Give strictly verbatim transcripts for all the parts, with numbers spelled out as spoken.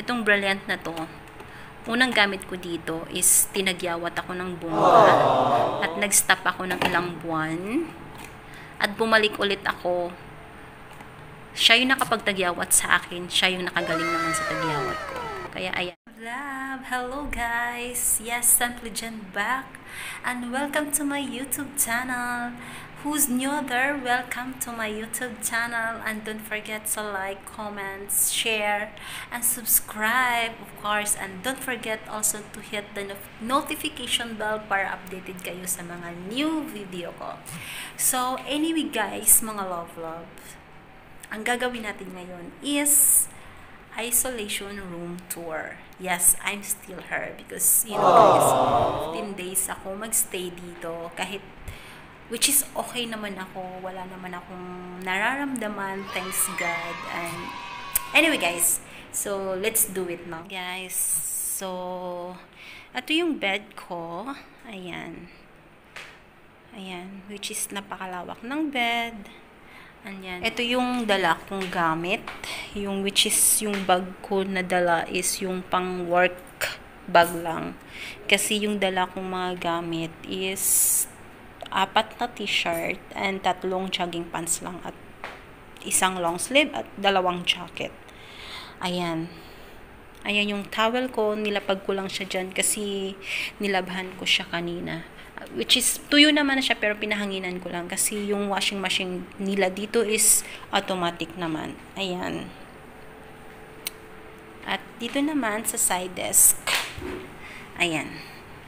Itong Brilliant na to, unang gamit ko dito is tinagyawat ako ng bongga at nag-stop ako ng ilang buwan at bumalik ulit ako. Siya yung nakapagtagyawat sa akin, siya yung nakagaling naman sa tagyawat ko. Kaya ayan. Love, hello guys! Yes, Simply Jen back and welcome to my YouTube channel. Who's new there? Welcome to my YouTube channel and don't forget to like, comment, share, and subscribe of course, and don't forget also to hit the notification bell para updated kayo sa mga new video ko. So anyway guys, mga love love, ang gagawin natin ngayon is isolation room tour. Yes, I'm still her because you know guys, fifteen days ako magstay dito kahit which is okay naman ako, wala naman akong nararamdaman, thanks God. And anyway guys, so let's do it now guys. So ito yung bed ko, ayan ayan, which is napakalawak ng bed. Ayan. Ito yung dala kong gamit, yung which is yung bag ko na dala is yung pang work bag lang, kasi yung dala kong mga gamit is apat na t-shirt and tatlong jogging pants lang at isang long sleeve at dalawang jacket. Ayan. Ayan yung towel ko, nilapag ko lang siya dyan kasi nilabhan ko siya kanina. Which is, tuyo naman na siya pero pinahanginan ko lang kasi yung washing machine nila dito is automatic naman. Ayan. At dito naman sa side desk. Ayan.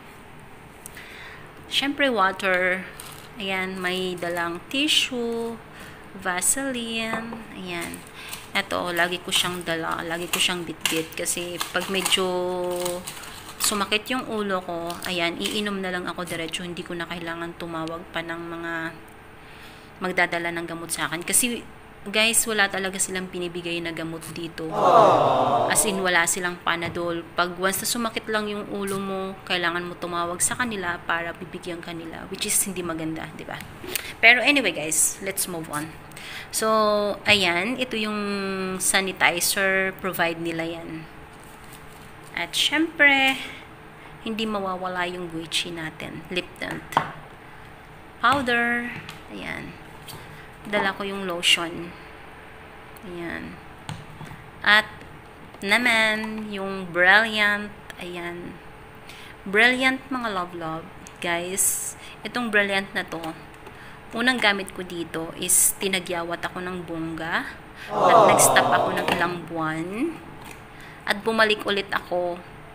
Syempre water, ayan, may dalang tissue, Vaseline, ayan. Ito, lagi ko siyang dala, lagi ko siyang bitbit kasi pag medyo sumakit yung ulo ko, ayan, iinom na lang ako diretso, hindi ko na kailangan tumawag pa ng mga magdadala ng gamot sa akin. Kasi guys, wala talaga silang pinibigay na gamot dito. As in, wala silang Panadol. Pag once na sumakit lang yung ulo mo, kailangan mo tumawag sa kanila para bibigyan kanila, which is hindi maganda, di ba? Pero anyway guys, let's move on. So, ayan, ito yung sanitizer, provide nila yan. At syempre, hindi mawawala yung Gucci natin, lip tint, powder, ayan. Dala ko yung lotion. Ayan. At naman, yung Brilliant. Ayan. Brilliant mga love-love. Guys, itong Brilliant na to, unang gamit ko dito is tinagyawat ako ng bongga. At nag-stop ako ng ilang buwan. At bumalik ulit ako.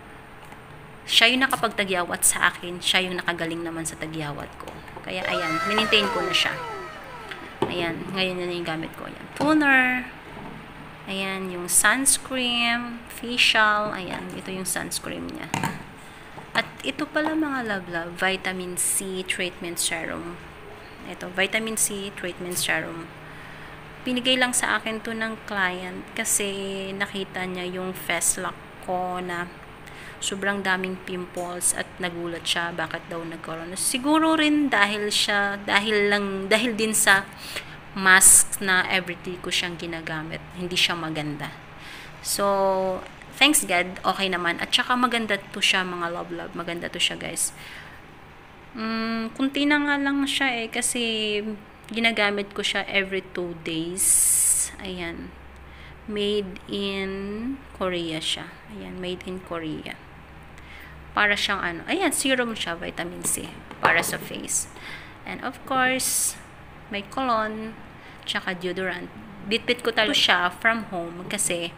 Siya yung nakapagtagyawat sa akin. Siya yung nakagaling naman sa tagyawat ko. Kaya ayan, minintain ko na siya. Ayan, ngayon na yung gamit ko. Ayan, toner. Ayan, yung sunscreen, facial. Ayan, ito yung sunscreen niya. At ito pala mga love-love, vitamin C treatment serum. Ito, vitamin C treatment serum. Pinigay lang sa akin to ng client kasi nakita niya yung face lock ko na sobrang daming pimples at nagulat siya bakit daw nagkaroon. Siguro rin dahil siya, dahil lang, dahil din sa mask na everyday ko siyang ginagamit. Hindi siya maganda. So, thanks God, okay naman. At saka maganda to siya mga love love. Maganda to siya guys. Mm, kunti na nga lang siya eh kasi ginagamit ko siya every two days. Ayan. Made in Korea siya. Ayan, made in Korea. Para siyang ano, ayan, serum siya, vitamin C, para sa face. And of course, may cologne, tsaka deodorant. Bitbit ko talaga siya from home kasi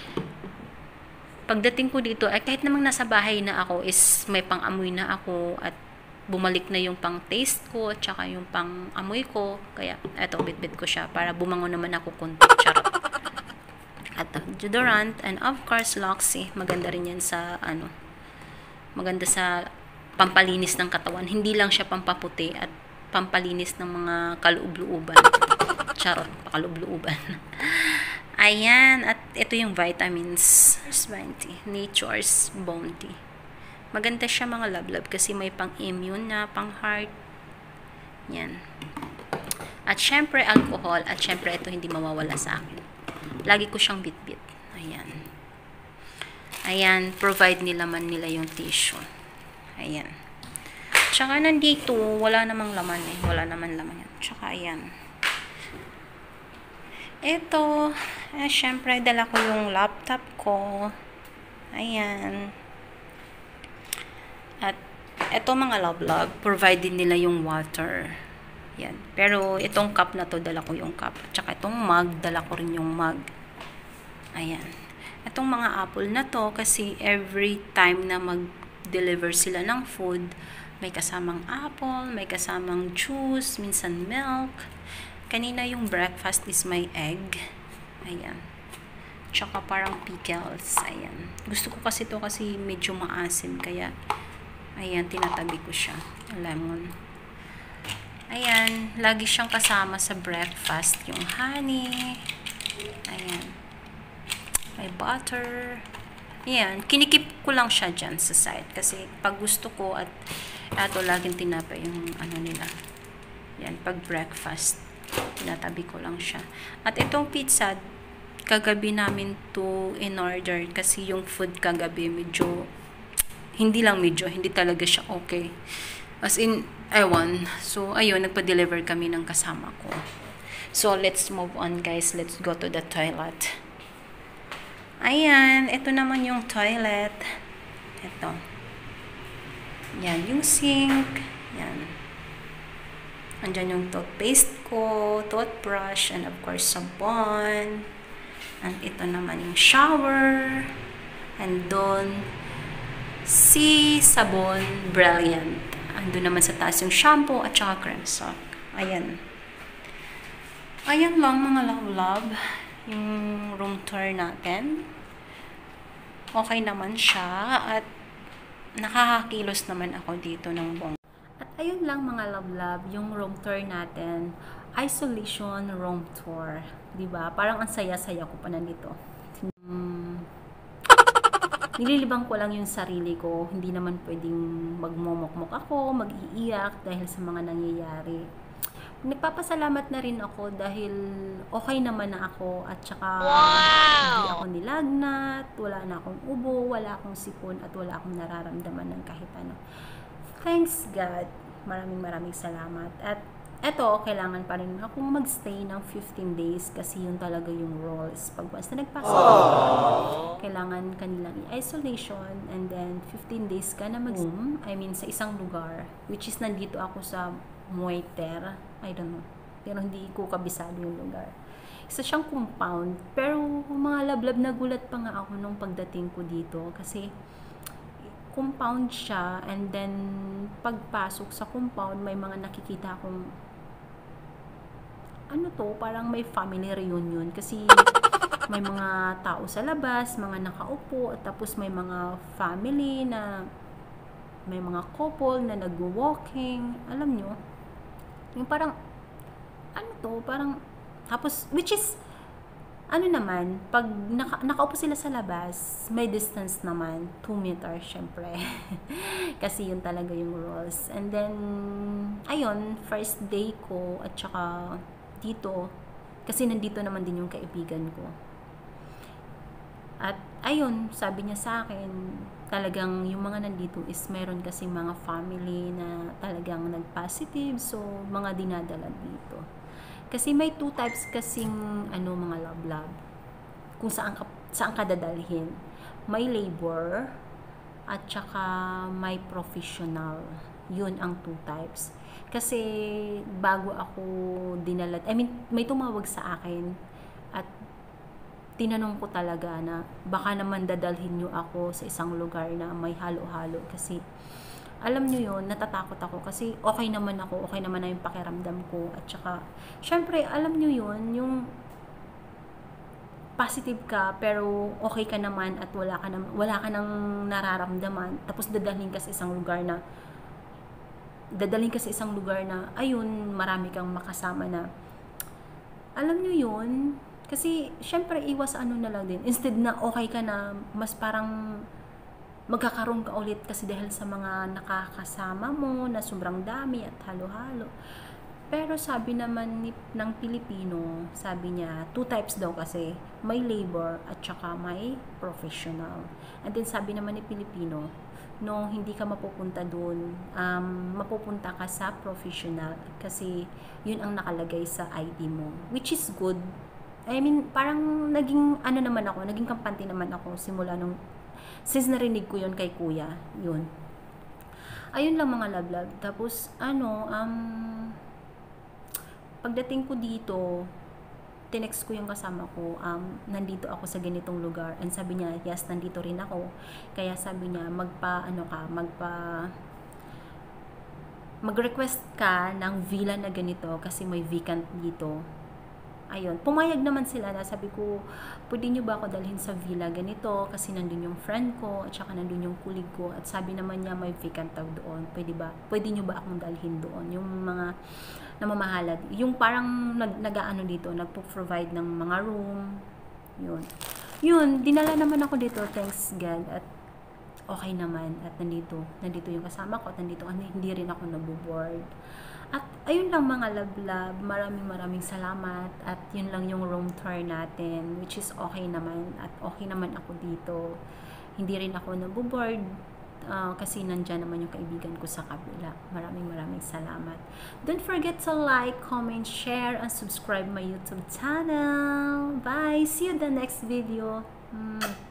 pagdating ko dito, ay kahit namang nasa bahay na ako, is may pang-amoy na ako at bumalik na yung pang-taste ko, tsaka yung pang-amoy ko. Kaya, eto, bitbit ko siya para bumango naman ako kunti. Charot. At deodorant, and of course, Loxy. Maganda rin yan sa, ano, maganda sa pampalinis ng katawan. Hindi lang siya pampaputi at pampalinis ng mga kaloob-looban. Charot, pakaloob-looban. Ayan, at ito yung vitamins. twenty, Nature's Bounty. Maganda siya mga love-love kasi may pang-immune na, pang-heart. Yan. At syempre, alcohol. At syempre, ito hindi mawawala sa akin. Lagi ko siyang bit-bit. Ayan. Ayan, provide nila man nila yung tissue. Ayan. Tsaka nandito, wala namang laman eh. Wala naman laman yan. Tsaka ayan. Ito, eh, syempre, dala ko yung laptop ko. Ayan. At, ito mga love-love, provide din nila yung water. Yan. Pero, itong cup na to, dala ko yung cup. Tsaka itong mug, dala ko rin yung mug. Ayan. Itong mga apple na to, kasi every time na mag-deliver sila ng food, may kasamang apple, may kasamang juice, minsan milk. Kanina yung breakfast is may egg. Ayan. Tsaka parang pickles. Ayan. Gusto ko kasi to kasi medyo maasim, kaya ayan, tinatabi ko siya. Lemon. Ayan. Lagi siyang kasama sa breakfast. Yung honey. Ayan. May butter. Ayan, kinikip ko lang siya dyan sa side. Kasi pag gusto ko at ato laging tinapay yung ano nila. Yan, pag breakfast. Tinatabi ko lang siya. At itong pizza, kagabi namin to in order. Kasi yung food kagabi medyo, hindi lang medyo, hindi talaga siya okay. As in, ewan. So, ayun, nagpa-deliver kami ng kasama ko. So, let's move on guys. Let's go to the toilet. Ayan, ito naman yung toilet. Ito. Yan, yung sink. Yan. Andyan yung toothpaste ko, toothbrush, and of course, sabon. And ito naman yung shower. And doon, si sabon Brilliant. Andun naman sa taas yung shampoo at saka cream sock. Ayan. Ayan lang mga love-love. Yung room tour natin. Okay naman siya at nakakakilos naman ako dito ng bong. At ayun lang mga love-love, yung room tour natin, isolation room tour. Diba? Parang ang saya-saya ko pa nandito. Hmm. Nililibang ko lang yung sarili ko. Hindi naman pwedeng magmomokmok ako, mag-iiyak dahil sa mga nangyayari. Nagpapasalamat na rin ako dahil okay naman na ako at saka wow! Hindi ako nilagnat, wala na akong ubo, wala akong sipon at wala akong nararamdaman ng kahit ano. Thanks God. Maraming maraming salamat. At eto, kailangan pa rin akong magstay ng fifteen days kasi yun talaga yung rules. Pag once na nagpasa ka, kailangan kanilang i-isolation and then fifteen days ka na mag-room. I mean, sa isang lugar, which is nandito ako sa Mueter. I don't know. Pero hindi ko kabisado yung lugar. Isa siyang compound. Pero mga lablab na gulat pa nga ako nung pagdating ko dito. Kasi compound siya and then pagpasok sa compound may mga nakikita akong ano to, parang may family reunion. Kasi may mga tao sa labas, mga nakaupo at tapos may mga family na may mga couple na nag-walking. Alam nyo? Yung parang, ano to, parang, tapos, which is, ano naman, pag naka, nakaupo sila sa labas, may distance naman, two meters, syempre. Kasi yun talaga yung rules. And then, ayun, first day ko, at saka dito, kasi nandito naman din yung kaibigan ko. At, ayun, sabi niya sa akin, talagang yung mga nandito is meron kasi mga family na talagang nag-positive, so mga dinadala dito. Kasi may two types kasing ano mga love-love. Kung saan ka, saan ka dadalhin. May labor at saka may professional. Yun ang two types. Kasi bago ako dinala, I mean, may tumawag sa akin at tinanong ko talaga na baka naman dadalhin nyo ako sa isang lugar na may halo-halo kasi alam nyo yun, natatakot ako kasi okay naman ako, okay naman na yung pakiramdam ko at saka, syempre, alam nyo yun, yung positive ka pero okay ka naman at wala ka, na, wala ka nang nararamdaman tapos dadalhin ka sa isang lugar na dadalhin ka sa isang lugar na ayun, marami kang makasama na alam nyo yun. Kasi, syempre, iwas ano na lang din. Instead na okay ka na, mas parang magkakaroon ka ulit kasi dahil sa mga nakakasama mo na sobrang dami at halo-halo. Pero sabi naman ni, ng Pilipino, sabi niya, two types daw kasi, may labor at saka may professional. And then sabi naman ni Pilipino, no, hindi ka mapupunta doon, um, mapupunta ka sa professional kasi yun ang nakalagay sa I D mo, which is good. I mean, parang naging, ano naman ako, naging kampante naman ako simula nung, since narinig ko yun kay kuya, yun. Ayun lang mga lablab. Tapos, ano, um, pagdating ko dito, tinext ko yung kasama ko, um, nandito ako sa ganitong lugar. And sabi niya, yes, nandito rin ako. Kaya sabi niya, magpa, ano ka, magpa, mag-request ka ng villa na ganito kasi may vacant dito. Ayun, pumayag naman sila na sabi ko, pwede nyo ba ako dalhin sa villa ganito kasi nandun yung friend ko at saka nandun yung kulig ko at sabi naman niya may vacant daw doon, pwede ba, pwede nyo ba akong dalhin doon, yung mga namamahala, yung parang nag, nag-ano dito, nagpo-provide ng mga room, yun. Yun, dinala naman ako dito, thanks God, at okay naman, at nandito, nandito yung kasama ko, at nandito, hindi rin ako naboboard. At ayun lang mga lablab, maraming maraming salamat at yun lang yung room tour natin, which is okay naman at okay naman ako dito. Hindi rin ako naboboard uh, kasi nandyan naman yung kaibigan ko sa kabila. Maraming maraming salamat. Don't forget to like, comment, share, and subscribe my YouTube channel. Bye! See you in the next video. Mm.